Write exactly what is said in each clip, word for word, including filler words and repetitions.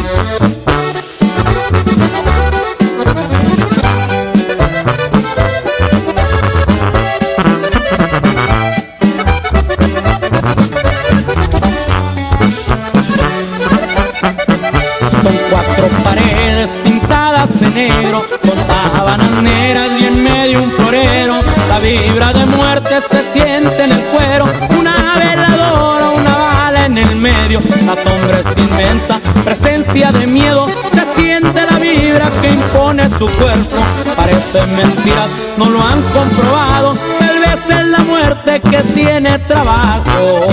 Cuatro paredes pintadas en negro, con sábanas negras y en medio un florero. La vibra de muerte se siente en el cuero, una veladora, una bala en el medio. La sombra es inmensa, presencia de miedo, se siente la vibra que impone su cuerpo. Parecen mentiras, no lo han comprobado, tal vez es la muerte que tiene trabajo.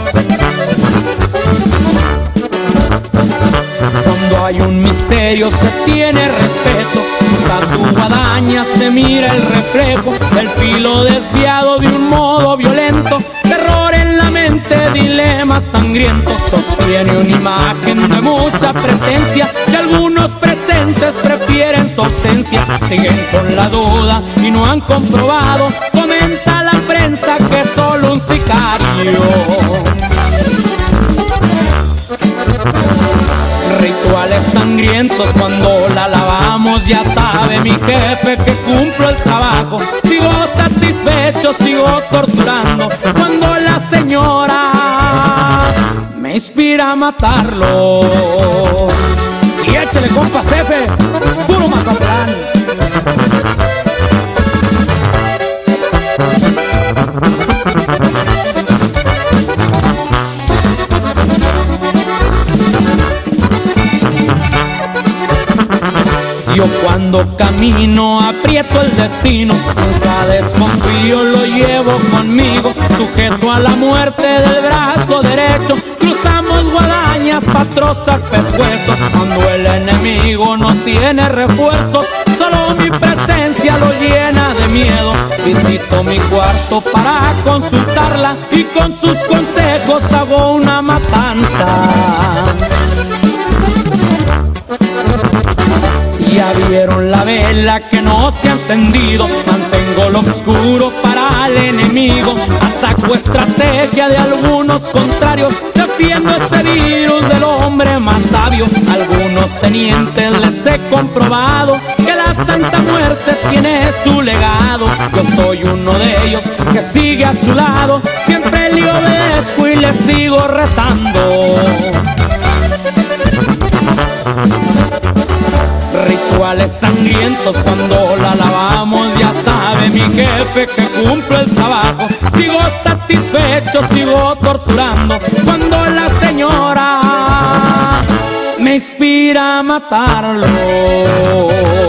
Cuando hay un misterio se tiene respeto, usa su guadaña, se mira el reflejo, el filo desviado de un modo violento, terror en la mente, dilema sangriento. Sostiene una imagen de mucha presencia y algunos presentes prefieren su ausencia. Siguen con la duda y no han comprobado, comenta la prensa que es solo un sicario. Rituales sangrientos cuando la lavamos, ya sabe mi jefe que cumplo el trabajo. Sigo satisfecho, sigo torturando cuando la señora me inspira a matarlo. Y échale compa jefe, puro Mazatlán. Yo cuando camino aprieto el destino, nunca desconfío, lo llevo conmigo. Sujeto a la muerte del brazo derecho, cruzamos guadañas pa' trozar pescuezos. Cuando el enemigo no tiene refuerzos, solo mi presencia lo llena de miedo. Visito mi cuarto para consultarla y con sus consejos hago una matanza. Ya vieron la vela que no se ha encendido, mantengo lo oscuro para el enemigo. Ataco estrategia de algunos contrarios, defiendo ese virus del hombre más sabio. Algunos tenientes les he comprobado que la Santa Muerte tiene su legado. Yo soy uno de ellos que sigue a su lado, siempre le obedezco y le sigo rezando. Rituales sangrientos cuando la lavamos, ya sabe mi jefe que cumplo el trabajo. Sigo satisfecho, sigo torturando cuando la señora me inspira a matarlo.